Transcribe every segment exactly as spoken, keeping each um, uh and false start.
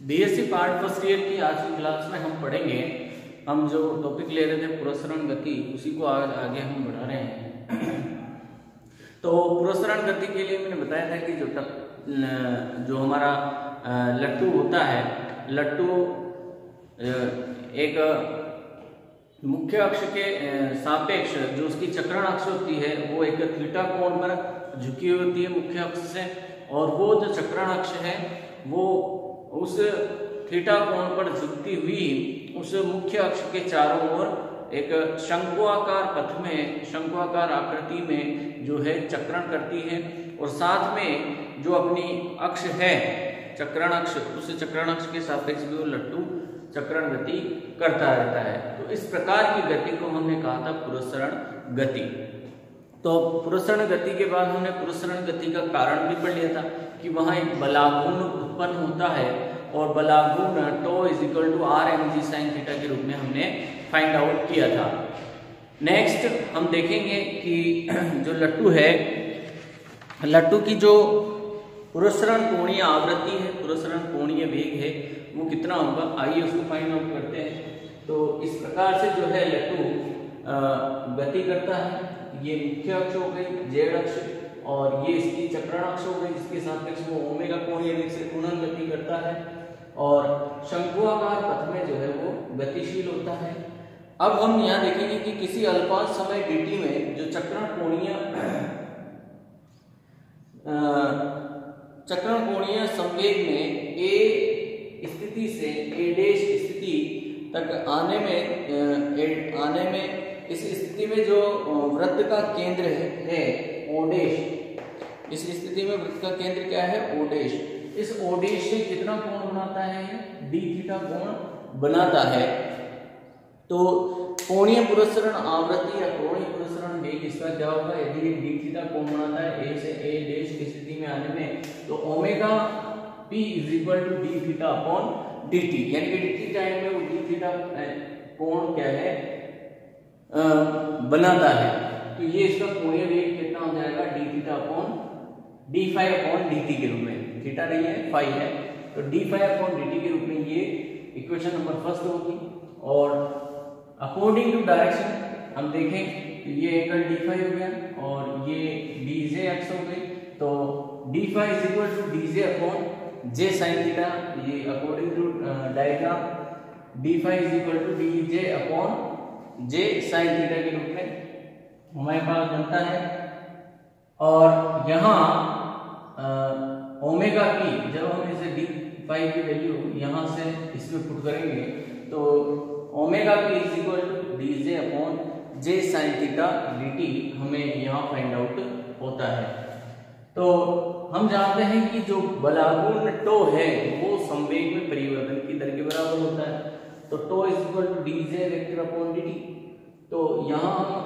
BSc part first year की आज की क्लास में हम पढ़ेंगे, हम जो टॉपिक ले रहे थे पुरस्सरण गति, उसी को आगे, आगे हम बढ़ा रहे हैं। तो पुरस्सरण गति के लिए मैंने बताया था कि जो टक जो हमारा लट्टू होता है, लट्टू एक मुख्य अक्ष के सापेक्ष जो उसकी चक्रण अक्ष होती है वो एक थीटा कोण पर झुकी होती है मुख्य अक्ष से, और वो जो चक्रण अक्ष है वो उस थीटा कोण पर झुकती हुई उस मुख्य अक्ष के चारों ओर एक शंक्वाकार पथ में, शंक्वाकार आकृति में जो है चक्रण करती है, और साथ में जो अपनी अक्ष है चक्रण अक्ष, उस चक्रण अक्ष के सापेक्ष भी वो लट्टू चक्रण गति करता रहता है। तो इस प्रकार की गति को हमने कहा था पुरस्सरण गति। तो पुरस्सरण गति के बाद हमने पुरस्सरण गति का कारण भी पढ़ लिया था कि वहां एक बलाघूर्ण उत्पन्न होता है, और बलाघूर्ण tau is equal to R M G sine theta के रूप में हमने फाइंड आउट किया था। नेक्स्ट हम देखेंगे कि जो लट्टू है, लट्टू की जो पुरस्सरण कोणीय आवृत्ति है, पुरस्सरण कोणीय वेग है, वो कितना होगा, आइए उसको फाइंड आउट करते हैं। तो इस प्रकार से जो है लट्टू गति करता है। ये मुख्य अक्ष हो गई जेड अक्ष, और ये इसकी चक्रण अक्ष हो गई जिसके सापेक्ष वो ओमेगा कोणीय वेग से गुणन गति करता है, और शंक्वाकार पथ में जो है वो गतिशील होता है। अब हम यहाँ देखेंगे कि किसी अल्पांश समय dt में जो चक्रण कोणीय चक्रण कोणीय संवेग में a स्थिति से a डैश स्थिति तक आने में ए, आने में इस स्थिति में जो वृत्त का केंद्र है o डैश, इस स्थिति में वृत्त का केंद्र क्या है o डैश, इस o डैश से कितना कोण बनाता है, d थीटा कोण बनाता है। तो कोणीय पुरस्सरण आवृत्ति या कोणीय पुरस्सरण वेग इसका क्या होगा, यदि ये d थीटा कोण बनाता है a से a डैश की स्थिति में आने में, तो omega p is equal to d theta upon dt, यानी कि dt टाइम में वो d थीटा कोण क्या है आ, बनाता है। तो ये इसका कोणीय वेग कितना हो जाएगा, d theta upon d phi upon dt के रूप में, थीटा नहीं है फाई है, तो d फाई अपॉन dt के रूप में ये इक्वेशन नंबर फर्स्ट होगी। और अकॉर्डिंग टू डायरेक्शन हम देखें तो ये एंगल डी फाई हो गया और ये डी जे एक्स हो गई, तो D phi is equal to D J upon J sine theta, ये according to diagram D phi is equal to D J upon J sine theta के रूप में हमारे पास बनता है। और यहाँ ओमेगा पी, जब हम इसे डी फाई की वैल्यू यहाँ से इसमें पुट करेंगे तो omega P is equal to D J upon J sine theta D T हमें यहाँ फाइंड आउट होता है। तो हम जानते हैं कि जो बलाघूर्ण टो है वो संवेग में परिवर्तन की दर के बराबर होता है, तो tau is equal to D J vector upon D T. तो यहाँ हम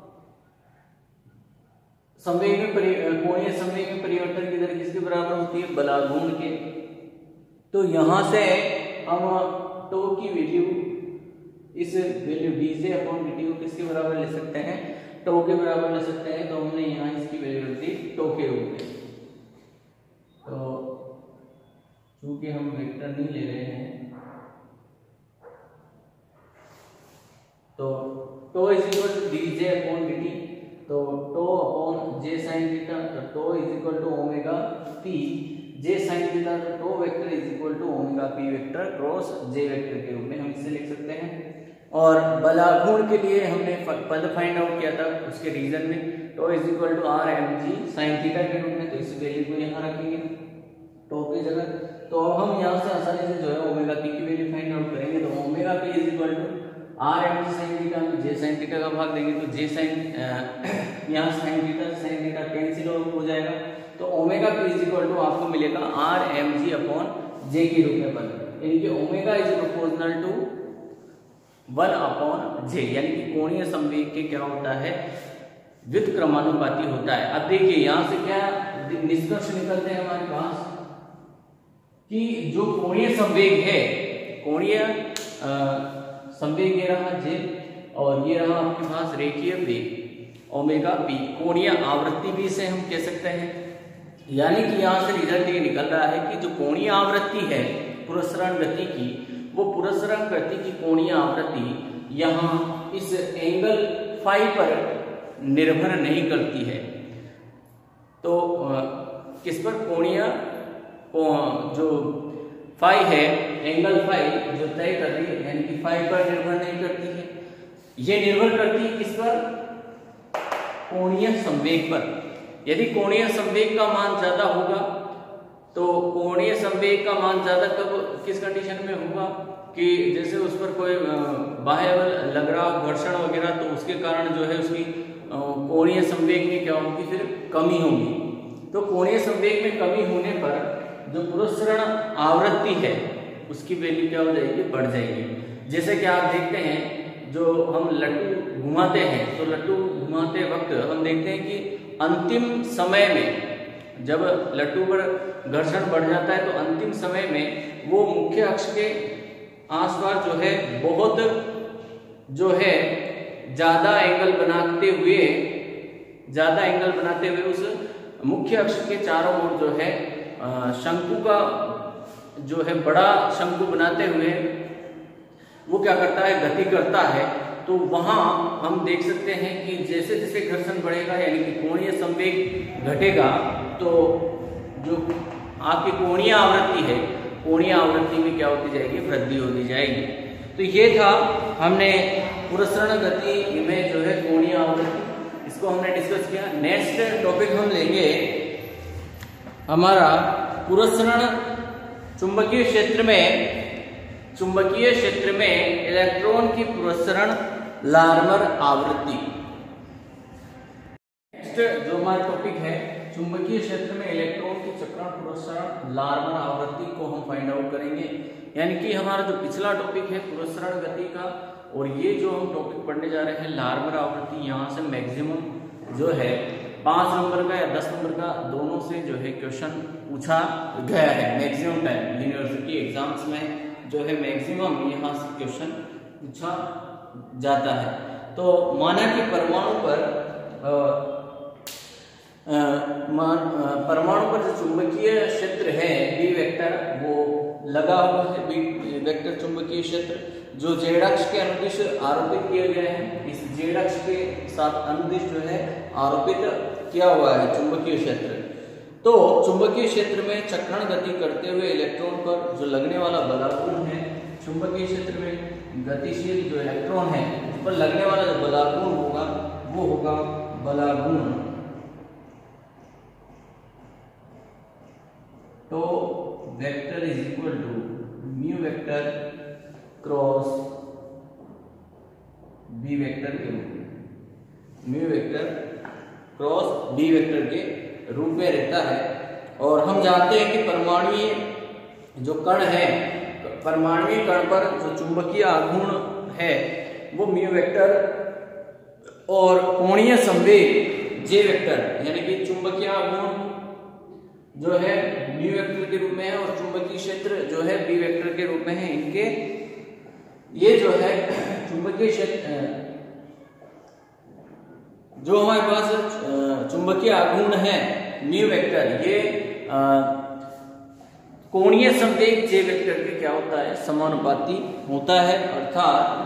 संवेग में कोणीय संवेग में परिवर्तन की दर किसके बराबर होती है, बलाघूर्ण के। तो यहाँ से हम टो की वैल्यू, इस वैल्यू dj अपॉन dt को किसके बराबर ले सकते हैं, टो के बराबर ले सकते हैं। तो हमने यहाँ इसकी वैल्यू रख दी टो के रूप में। तो चूंकि हम वेक्टर नहीं ले रहे हैं, तो tau is equal to dj upon dt, तो tau upon j sine theta, तो tau is equal to omega p j sine theta, तो tau vector is equal to omega p vector cross j vector के रूप में हम इसे लिख सकते हैं। और बलाघूर्ण के लिए हमने पद फाइंड आउट किया था उसके रीजन में, tau is equal to R M G sine theta के रूप में, तो इस वैल्यू को यहाँ रखेंगे टो की जगह। तो अब हम यहाँ से आसानी से जो है ओमेगा पी की वैल्यू फाइंड आउट करेंगे, तो omega P is equal to R M G sine theta में जे साइन थीटा का भाग देंगे, तो जे साइन यहाँ sine theta sine theta cancel हो जाएगा, तो omega P is equal to आपको मिलेगा R M G upon J के रूप में पद, यानी कि omega is proportional to one upon J, यानी कि कोणीय संवेग के क्या होता है, व्युत्क्रमानुपाती होता है। अब देखिए यहाँ से क्या निष्कर्ष निकलते हैं हमारे पास कि जो कोणीय संवेग है, कोणीय संवेग ये रहा जे, और ये रहा आपके पास रेखीय वेग ओमेगा पी, कोणीय आवृत्ति भी इसे हम कह सकते हैं। यानी कि यहाँ से रिजल्ट ये निकल रहा है कि जो कोणीय आवृत्ति है पुरस्सरण गति की, वो पुरस्सरण गति की कोणीय आवृत्ति यहाँ इस एंगल फाई पर निर्भर नहीं करती है। तो किस पर? कोणीय जो फाई है, एंगल फाई जो तय कर रही है, यानी कि फाई पर निर्भर नहीं करती है। ये निर्भर करती है किस पर? कोणीय संवेग पर। यदि कोणीय संवेग का मान ज्यादा होगा, तो कोणीय संवेग का मान ज्यादा कब, किस कंडीशन में होगा कि जैसे उस पर कोई बाह्य बल लग रहा, घर्षण वगैरह, तो उसके कारण जो है उसकी कोणीय संवेग में क्या होगी? फिर कमी होगी। तो कोणीय संवेग में कमी होने पर जो पुरस्सरण आवृत्ति है उसकी वैल्यू क्या हो जाएगी? बढ़ जाएगी। जैसे कि आप देखते हैं, जो हम लट्टू घुमाते हैं, तो लट्टू घुमाते वक्त हम देखते हैं कि अंतिम समय में जब लट्टू पर घर्षण बढ़ जाता है, तो अंतिम समय में वो मुख्य अक्ष के आसपास जो है बहुत जो है ज्यादा एंगल बनाते हुए ज्यादा एंगल बनाते हुए उस मुख्य अक्ष के चारों ओर जो है शंकु का जो है बड़ा शंकु बनाते हुए वो क्या करता है? गति करता है। तो वहां हम देख सकते हैं कि जैसे जैसे घर्षण बढ़ेगा, यानी कि कोणीय संवेग घटेगा, तो जो आपकी कोणीय आवृत्ति है, कोणीय आवृत्ति में क्या होती जाएगी? वृद्धि होती जाएगी। तो ये था, हमने पुरस्सरण गति में जो है कोणीय आवृत्ति, इसको हमने डिस्कस किया। नेक्स्ट टॉपिक हम लेंगे हमारा पुरस्सरण चुंबकीय क्षेत्र में चुंबकीय क्षेत्र में इलेक्ट्रॉन की पुरस्सरण लार्मर आवृत्ति। नेक्स्ट जो हमारा टॉपिक है, चुंबकीय क्षेत्र में इलेक्ट्रॉन की चक्रण पुरस्सरण लार्मर आवृत्ति को हम फाइंड आउट करेंगे। यानी कि हमारा जो पिछला टॉपिक है पुरस्सरण गति का, और ये जो हम टॉपिक पढ़ने जा रहे हैं लार्मर आवृत्ति, यहाँ से मैक्सिमम जो है पांच नंबर का या दस नंबर का दोनों से जो है क्वेश्चन पूछा गया है। मैक्सिमम टाइम यूनिवर्सिटी एग्जाम्स में जो है मैक्सिमम यहाँ से क्वेश्चन पूछा जाता है। तो माना कि परमाणु पर आ, आ, परमाणु पर जो चुंबकीय क्षेत्र है बी वेक्टर, वो लगा हुआ है। बी वेक्टर चुंबकीय क्षेत्र जो जेड अक्ष के अनुदिश आरोपित किया गया है, इस जेड अक्ष के साथ अनुदिश जो है आरोपित किया हुआ है चुंबकीय क्षेत्र। तो चुंबकीय क्षेत्र में चक्रण गति करते हुए इलेक्ट्रॉन पर जो लगने वाला बलागुण है, चुंबकीय क्षेत्र में गतिशील जो इलेक्ट्रॉन है उस पर लगने वाला जो बलागुण होगा वो होगा बलागुण। तो vector is equal to mu vector cross B vector के रूप में, mu vector cross B vector के रूप में रहता है। और हम जानते हैं कि परमाणुीय जो कण है, परमाणुीय कण पर जो चुंबकीय आघूर्ण है वो म्यू वेक्टर और कोणीय संवेग जे वेक्टर, यानी कि चुंबकीय आघूर्ण जो है म्यू वेक्टर के रूप में है और चुंबकीय क्षेत्र जो है बी वेक्टर के रूप में है। इनके ये जो है चुंबकीय क्षेत्र जो हमारे पास चुंबकीय आघूर्ण है म्यू वेक्टर, ये कोणीय संवेग जे वेक्टर के क्या होता है? समानुपाती होता है। अर्थात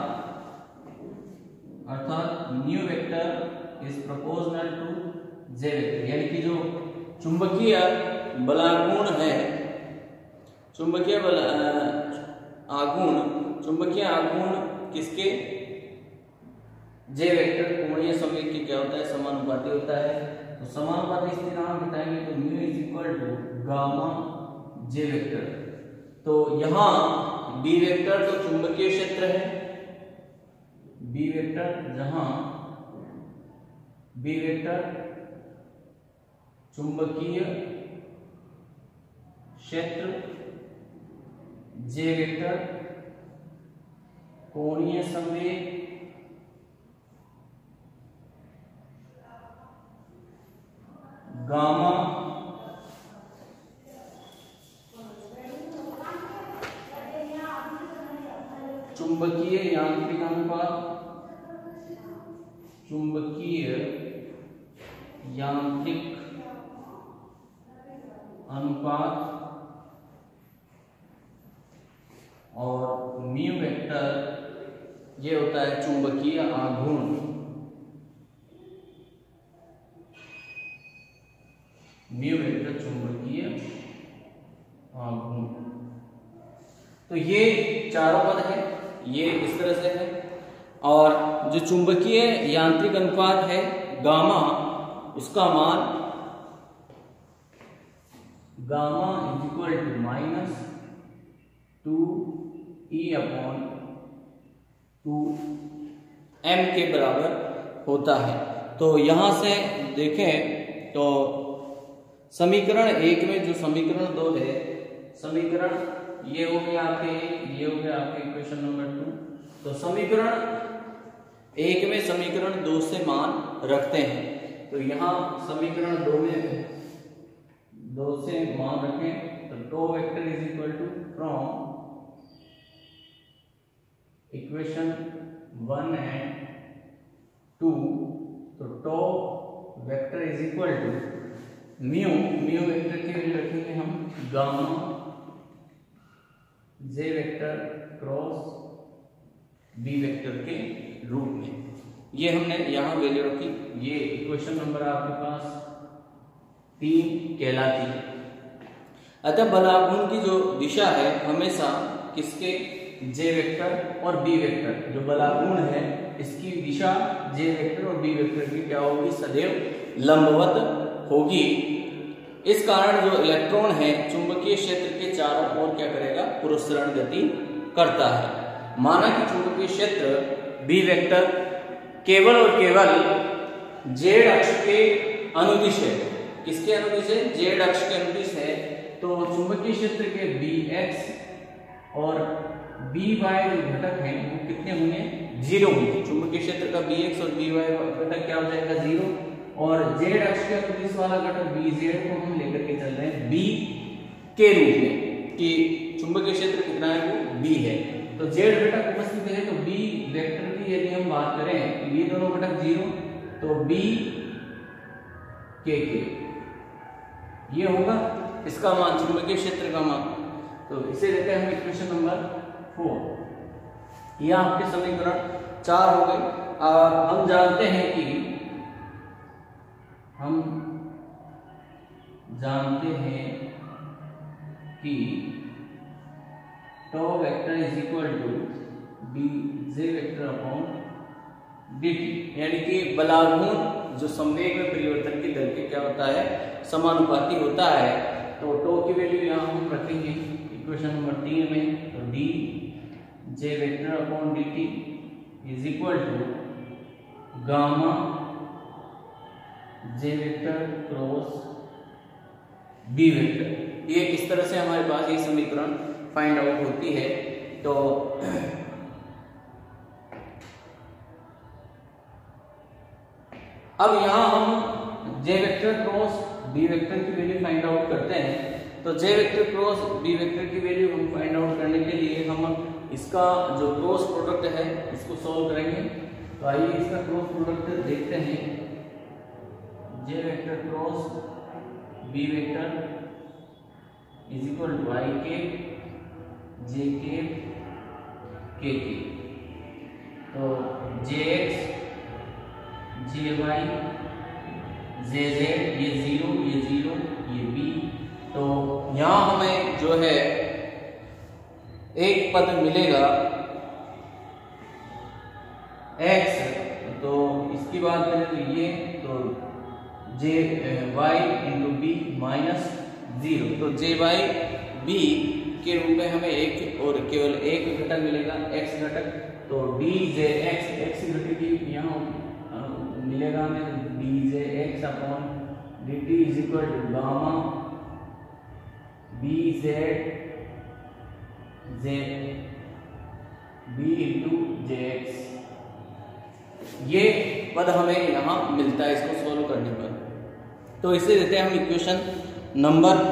अर्थात mu vector is proportional to J vector, यानी कि जो चुंबकीय बलागुण है, चुंबकीय बल आघूर्ण चुंबकीय आघूर्ण किसके? जे वेक्टर कोणीय संवेग के क्या होता है? समानुपाती होता है। तो समानुपाती स्थिरांक बताएंगे तो mu is equal to gamma J vector. तो यहां बी वेक्टर तो चुंबकीय क्षेत्र है, बी वेक्टर जहां बी वेक्टर चुंबकीय क्षेत्र, जे वेक्टर कोणीय संवेग, गामा चुंबकीय यांत्रिक अनुपात, चुंबकीय यांत्रिक अनुपात और म्यू वेक्टर ये होता है चुंबकीय आघूर्ण। म्यू वेक्टर चुंबकीय आघूर्ण। तो ये चारों पद है, ये इस तरह से है। और जो चुंबकीय यांत्रिक अनुपात है गामा, उसका मान gamma is equal to minus two E upon two M के बराबर होता है। तो यहां से देखें तो समीकरण एक में जो समीकरण दो है, समीकरण ये हो गया आपके, ये हो गया आपके इक्वेशन नंबर टू। तो समीकरण एक में समीकरण दो से मान रखते हैं, तो यहां समीकरण दो में दो से मान रखें तो tau vector is equal to from equation one and two, तो tau vector is equal to mu, mu vector की वैल्यू रखेंगे हम gamma J vector cross B vector के रूप में। ये हमने यहां वैल्यू रखी। ये इक्वेशन नंबर आपके पास तीन कहलाती है। अतः बलाघूर्ण की जो दिशा है हमेशा किसके, जे वेक्टर और बी वेक्टर, जो बलाघूर्ण है इसकी दिशा जे वेक्टर और बी वेक्टर की क्या होगी, सदैव लंबवत होगी। इस कारण जो इलेक्ट्रॉन है चुंबकीय क्षेत्र के चारों ओर क्या करेगा, पुरस्सरण गति करता है। माना कि चुंबकीय क्षेत्र बी वेक्टर केवल और केवल जेड अक्ष के अनुदिश है। किसके अनुदिश है, जेड अक्ष के अनुदिश है। तो चुंबकीय क्षेत्र के बी एक्स और बी वाई जो घटक हैं वो कितने होंगे, जीरो होंगे। चुंबकीय क्षेत्र का बी एक्स और बी वाई घटक क्या हो जाएगा, जीरो। और जेड अक्ष के अनुदिश वाला घटक बी जेड को हम लेकर के चल रहे हैं बी के रूप में, कि चुंबकीय क्षेत्र कितना है, वो बी है। तो जेड घटक उपस्थित है, तो बी वेक्टर की यदि हम बात करें, ये दोनों घटक जीरो, तो बी के के ये होगा इसका मान, चुंबकीय क्षेत्र का मान। तो इसे देते हैं हम इक्वेशन नंबर फोर। यह आपके समीकरण चार हो गए। और हम जानते हैं कि हम जानते हैं कि tau vector is equal to D J vector upon D T, यानी कि बलाघूर्ण जो संवेग में परिवर्तन की दर के क्या होता है, समानुपाती होता है। तो टो की वैल्यू यहाँ हम रखेंगे इक्वेशन नंबर तीन में, तो D J vector upon D T is equal to gamma J vector cross B vector. ये इस तरह से हमारे पास ये समीकरण फाइंड आउट होती है। तो अब यहां हम J vector cross B vector की वैल्यू फाइंड आउट करते हैं। तो J vector cross B vector की वैल्यू हम फाइंड आउट करने के लिए हम इसका जो क्रॉस प्रोडक्ट है इसको सॉल्व करेंगे। तो आइए इसका क्रॉस प्रोडक्ट देखते हैं। J vector cross B vector is equal to I K J K K K. तो J X J Y J Z, ये जीरो ये जीरो ये बी। तो यहां हमें जो है एक पद मिलेगा x, तो इसकी बात करें तो ये तो J Y into B minus zero. तो जे वाई बी के रूप में हमें एक और केवल एक घटक मिलेगा, x घटक। तो डी जे एक्स, एक्स घटक की यहाँ मिलेगा हमें D J X upon D T is equal to gamma B Z J B into J X. ये पद हमें यहां मिलता है इसको सोल्व करने पर। तो इसे देते हैं हम इक्वेशन नंबर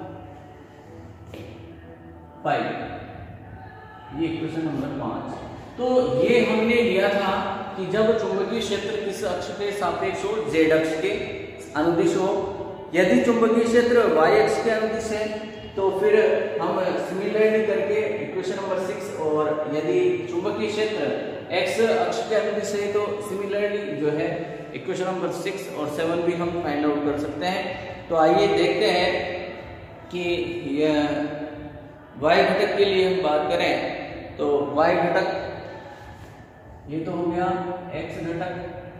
फाइव, ये इक्वेशन नंबर पांच। तो ये हमने लिया था कि जब चुंबकीय क्षेत्र किस अक्ष के सापेक्ष हो, जेड अक्ष के अनुदिश हो। यदि चुंबकीय क्षेत्र वाई अक्ष के अनुदिश है तो फिर हम सिमिलरली करके इक्वेशन नंबर सिक्स, और यदि चुंबकीय क्षेत्र एक्स अक्ष के अनुदिश है तो सिमिलरली जो है इक्वेशन नंबर सिक्स और सेवन भी हम फाइंड आउट कर सकते हैं। तो आइए देखते हैं कि यह y घटक के लिए हम बात करें तो y घटक ये तो हो गया x घटक।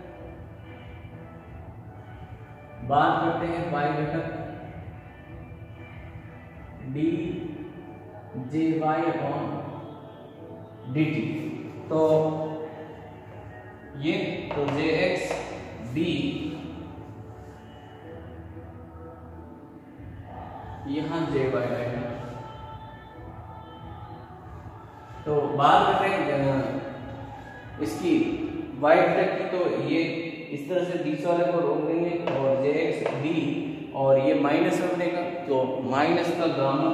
बात करते हैं y घटक D J Y upon D T. तो ये तो जे एक्स डी यहां जे वाई रहेगा। तो बात करते हैं इसकी y घटक की, तो ये इस तरह से बीच वाले को रोक देंगे और जे एक्स डी और ये माइनस में बनेगा, तो माइनस का गामा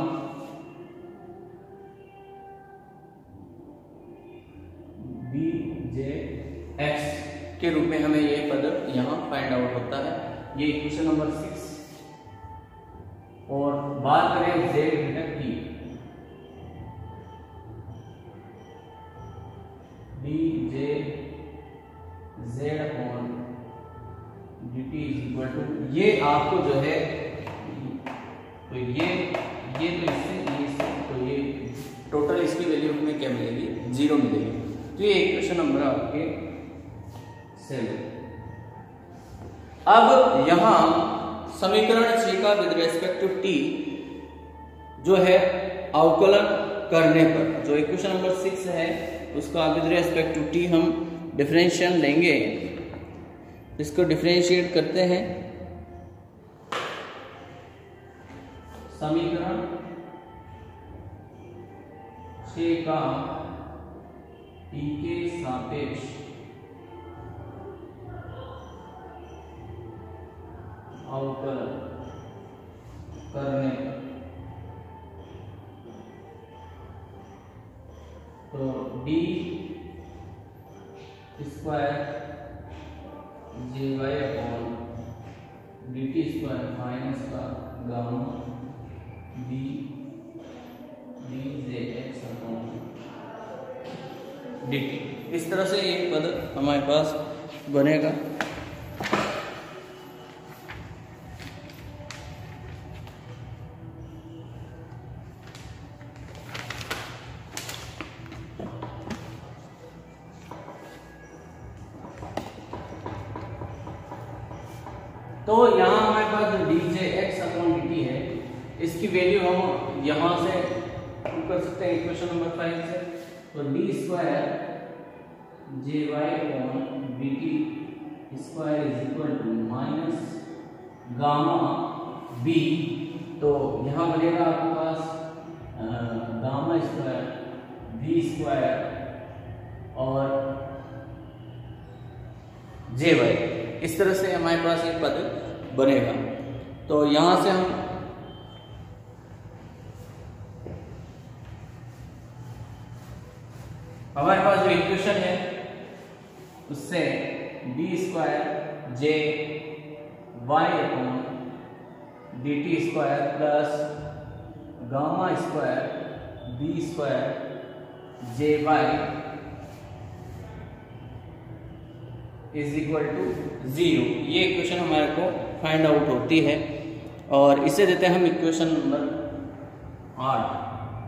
बी जे एक्स के रूप में हमें ये पद यहाँ फाइंड आउट होता है। ये इक्वेशन नंबर सिक्स। और बात करें z घटक की, D J Z upon D T is equal to, ये आपको जो है तो ये ये तो इससे ये इससे तो ये टोटल इसकी वैल्यू हमें क्या मिलेगी, जीरो मिलेगी। तो ये इक्वेशन नंबर आपके सेवन। अब यहां समीकरण छह का विद रेस्पेक्ट टू टी जो है अवकलन करने पर, जो इक्वेशन नंबर सिक्स है उसका विद रेस्पेक्ट टू टी हम डिफरेंशियल लेंगे। इसको डिफरेंशिएट करते हैं। समीकरण छह का टी के सापेक्ष अवकलन करने पर, तो D square J Y upon D T square minus का gamma D D J X upon D T, इस तरह से एक पद हमारे पास बनेगा। तो यहाँ हमारे पास जो D J X upon D T है इसकी वैल्यू हम यहाँ से कर सकते हैं इक्वेशन नंबर फाइव से। तो D square J Y upon D T square is equal to minus gamma B, तो यहाँ बनेगा आपके पास गामा स्क्वायर बी स्क्वायर और जे वाई, इस तरह से हमारे पास एक पद बनेगा। तो यहां से हम हमारे पास जो इक्वेशन है उससे D square J Y upon D T square plus gamma square B square J Y is equal to zero, ये इक्वेशन हमारे को फाइंड आउट होती है। और इसे देते हैं हम इक्वेशन नंबर आठ।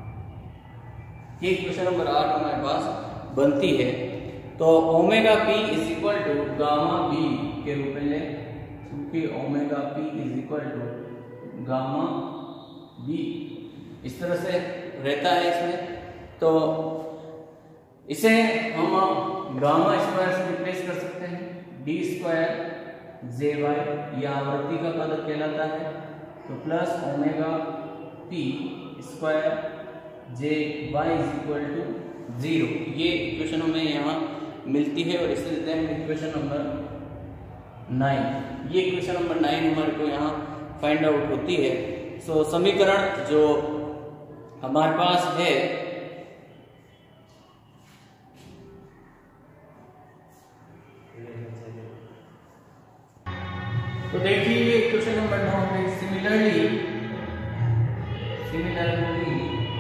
ये इक्वेशन नंबर आठ हमारे पास बनती है। तो omega P is equal to gamma B के रूप में ले, क्योंकि omega P is equal to gamma B इस तरह से रहता है इसमें। तो इसे हम गामा स्क्वायर से रिप्लेस कर सकते हैं। डी स्क्वायर जे वाई यह आवृत्ति का पद कहलाता है, तो plus omega P square J Y is equal to zero, ये इक्वेशन हमें यहाँ मिलती है। और इसे देते हैं इक्वेशन नंबर नाइन। ये इक्वेशन नंबर नाइन हमारे को यहाँ फाइंड आउट होती है। सो so, समीकरण जो हमारे पास है तो देखिए ये क्वेश्चन नंबर नौ में similarly similarly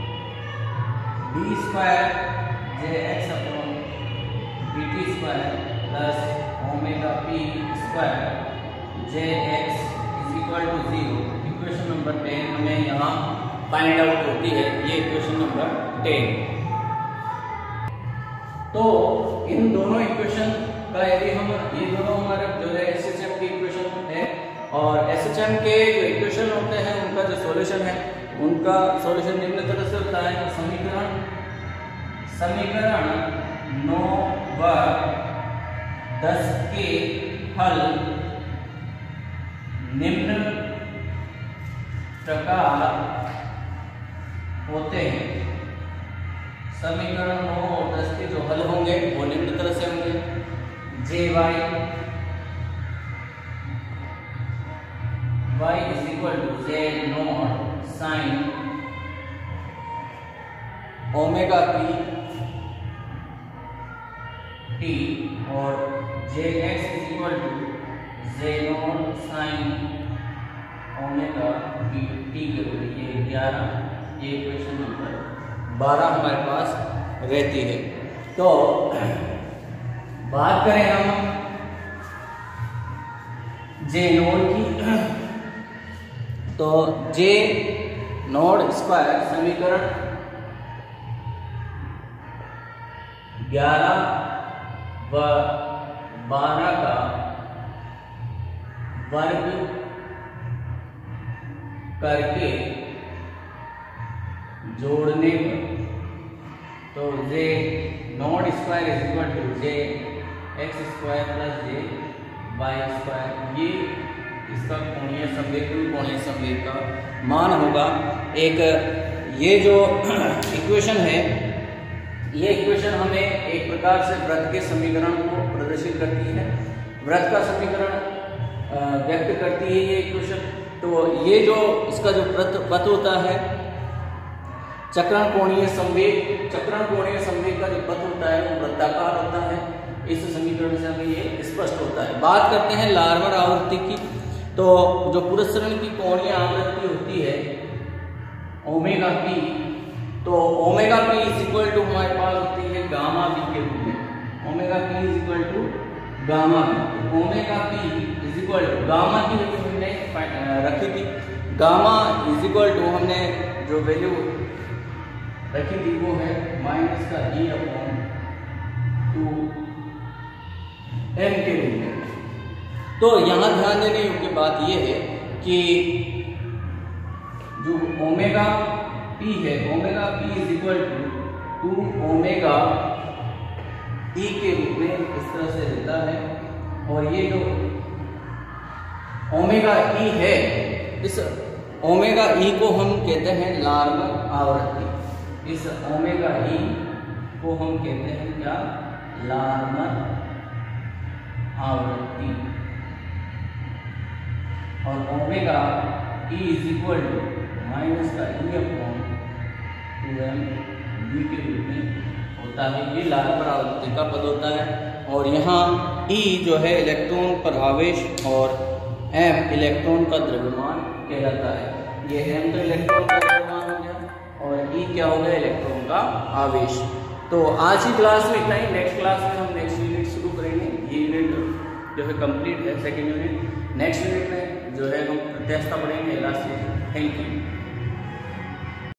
D square J X upon D T square plus omega P square J X is equal to zero. Equation number ten हमें यहाँ फाइंड आउट होती है, ये इक्वेशन नंबर टेन। तो इन दोनों इक्वेशन का यदि हम ये दोनों हमारे जो है एसएचएम की इक्वेशन है, और एसएचएम के जो इक्वेशन होते हैं उनका जो सॉल्यूशन है उनका सॉल्यूशन निम्न तरह से होता है। समीकरण समीकरण नौ व दस के हल निम्न प्रकार होते हैं। समीकरण नौ और दस के जो हल होंगे वो निम्न तरह से होंगे। J Y Y is equal to J naught sine omega P T, और J X is equal to J naught sine omega P T के रूप में ये ग्यारह, ये इक्वेशन नंबर बारह हमारे पास रहती है। तो बात करें हम जे नोड की, तो जे नोड स्क्वायर समीकरण ग्यारह व बारह का वर्ग करके जोड़ने पर, तो J naught square is equal to J X square plus J Y square, ये इसका कोणीय संवेग कोणीय संवेग का मान होगा। एक ये जो इक्वेशन है, ये इक्वेशन हमें एक प्रकार से वृत्त के समीकरण को प्रदर्शित करती है, वृत्त का समीकरण व्यक्त करती है ये इक्वेशन। तो ये जो इसका जो वृत्त पथ होता है, चक्रण कोणीय संवेग, चक्रण कोणीय संवेग का जो पथ होता है वो वृत्ताकार होता है। इस समीकरण से हमें ये स्पष्ट होता है। बात करते हैं लार्मर आवृत्ति की, तो जो पुरस्सरण की कोणीय आवृत्ति होती है ओमेगा पी, तो omega P is equal to हमारे पास होती है गामा पी के रूप में। Omega P is equal to gamma P, omega P is equal to gamma की वैल्यू हमने रखी थी, गामा इज इक्वल टू हमने जो वैल्यू रखी थी वो है माइनस का ई अपॉन टू एम के रूप में। तो यहाँ ध्यान देने योग्य बात यह है कि जो ओमेगा पी है, omega P is equal to two omega E के रूप में इस तरह से रहता है, और ये जो ओमेगा ई है, इस ओमेगा ई को हम कहते हैं लार्मर आवृत्ति। इस ओमेगा ई को हम कहते हैं क्या? लार्मर आवृत्ति। और omega E is equal to minus का E upon two M V के रूप में होता है। ये लार्मर आवृत्ति का पद होता है। और यहाँ ई जो है इलेक्ट्रॉन पर आवेश और एम इलेक्ट्रॉन का द्रव्यमान कहलाता है। ये एम तो इलेक्ट्रॉन का द्रव्यमान हो गया और ई क्या हो गया? इलेक्ट्रॉन का आवेश। तो आज की क्लास में इतना ही। नेक्स्ट क्लास में हम नेक्स्ट यूनिट शुरू करेंगे। ये यूनिट जो है कंप्लीट है, सेकेंड यूनिट। नेक्स्ट यूनिट में जो है हम प्रत्यास्थता पढ़ेंगे लास्ट यूनिट। Thank you.